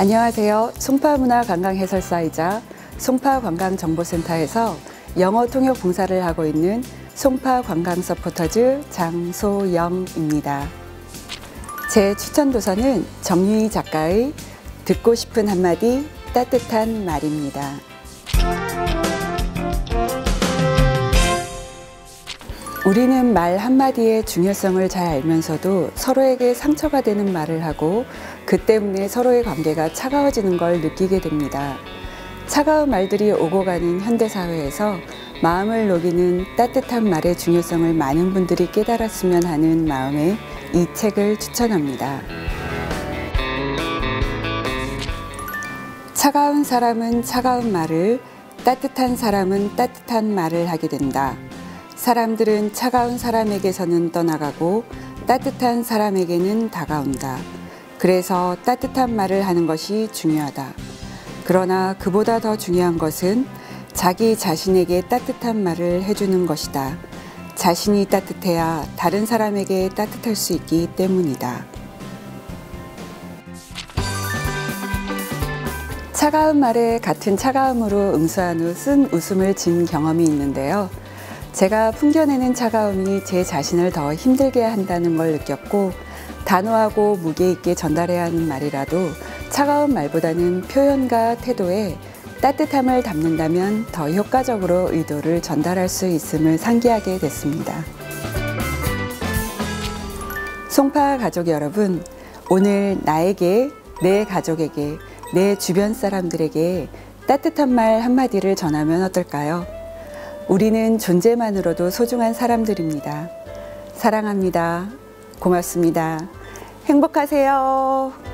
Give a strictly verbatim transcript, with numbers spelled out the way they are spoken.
안녕하세요. 송파문화관광해설사이자 송파관광정보센터에서 영어 통역 봉사를 하고 있는 송파관광서포터즈 장소영입니다. 제 추천 도서는 정유희 작가의 듣고 싶은 한마디 따뜻한 말입니다. 우리는 말 한마디의 중요성을 잘 알면서도 서로에게 상처가 되는 말을 하고 그 때문에 서로의 관계가 차가워지는 걸 느끼게 됩니다. 차가운 말들이 오고 가는 현대사회에서 마음을 녹이는 따뜻한 말의 중요성을 많은 분들이 깨달았으면 하는 마음에 이 책을 추천합니다. 차가운 사람은 차가운 말을, 따뜻한 사람은 따뜻한 말을 하게 된다. 사람들은 차가운 사람에게서는 떠나가고 따뜻한 사람에게는 다가온다. 그래서 따뜻한 말을 하는 것이 중요하다. 그러나 그보다 더 중요한 것은 자기 자신에게 따뜻한 말을 해주는 것이다. 자신이 따뜻해야 다른 사람에게 따뜻할 수 있기 때문이다. 차가운 말에 같은 차가움으로 응수한 후 쓴 웃음을 진 경험이 있는데요. 제가 풍겨내는 차가움이 제 자신을 더 힘들게 한다는 걸 느꼈고, 단호하고 무게 있게 전달해야 하는 말이라도 차가운 말보다는 표현과 태도에 따뜻함을 담는다면 더 효과적으로 의도를 전달할 수 있음을 상기하게 됐습니다. 송파 가족 여러분, 오늘 나에게, 내 가족에게, 내 주변 사람들에게 따뜻한 말 한마디를 전하면 어떨까요? 우리는 존재만으로도 소중한 사람들입니다. 사랑합니다. 고맙습니다. 행복하세요.